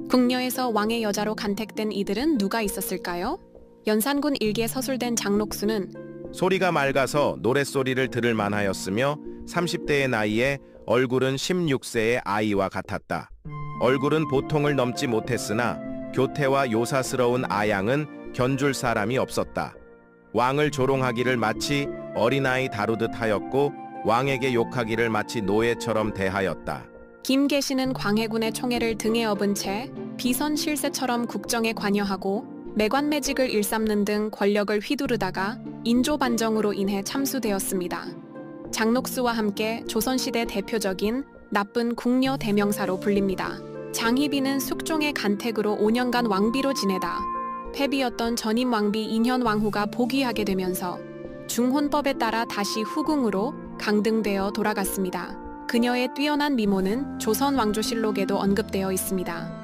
궁녀에서 왕의 여자로 간택된 이들은 누가 있었을까요? 연산군 일기에 서술된 장녹수는 소리가 맑아서 노랫소리를 들을 만하였으며 30대의 나이에 얼굴은 16세의 아이와 같았다. 얼굴은 보통을 넘지 못했으나 교태와 요사스러운 아양은 견줄 사람이 없었다. 왕을 조롱하기를 마치 어린아이 다루듯 하였고 왕에게 욕하기를 마치 노예처럼 대하였다. 김계시는 광해군의 총애를 등에 업은 채 비선 실세처럼 국정에 관여하고 매관매직을 일삼는 등 권력을 휘두르다가 인조반정으로 인해 참수되었습니다. 장녹수와 함께 조선시대 대표적인 나쁜 궁녀 대명사로 불립니다. 장희빈은 숙종의 간택으로 5년간 왕비로 지내다 패비였던 전임 왕비 인현왕후가 복위하게 되면서 중혼법에 따라 다시 후궁으로 강등되어 돌아갔습니다. 그녀의 뛰어난 미모는 조선 왕조실록에도 언급되어 있습니다.